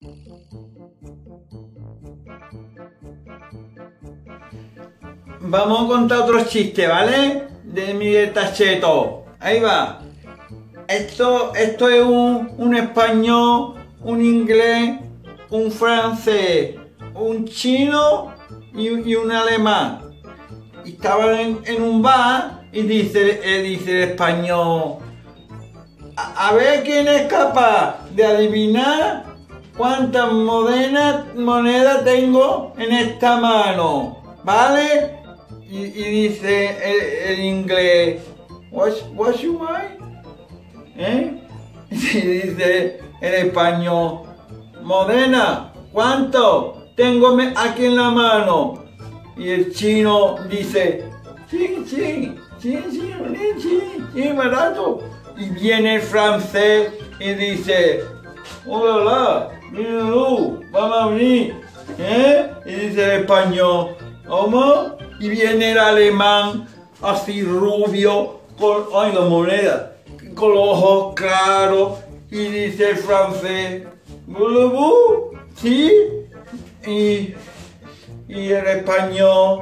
Vamos a contar otro chiste, ¿vale? De Miguel Tacheto. Ahí va. Esto es un español, un inglés, un francés, un chino y un alemán. Y estaban en un bar y dice el español, a ver quién es capaz de adivinar cuántas monedas tengo en esta mano, ¿vale? Y dice el inglés, what's your mind? Y dice el español, Modena, ¿cuánto tengo aquí en la mano? Y el chino dice, sí, barato. Y viene el francés y dice, hola, mira tú, vamos a venir. Y dice el español, ¿cómo? Y viene el alemán, así rubio, con la moneda, con los ojos claros, y dice el francés, ¿voulez-vous? ¿Sí? Y el español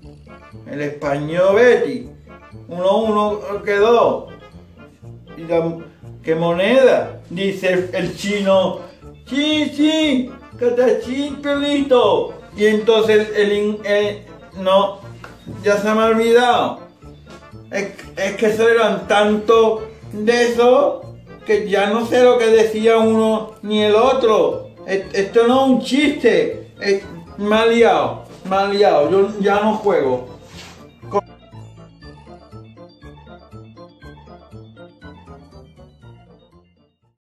Betty, uno quedó. Y ¿qué moneda? Dice el chino, sí, catachín, pelito. Y entonces no, ya se me ha olvidado. Es que eso eran tanto de eso que ya no sé lo que decía uno ni el otro. Esto no es un chiste. Me ha liado. Yo ya no juego.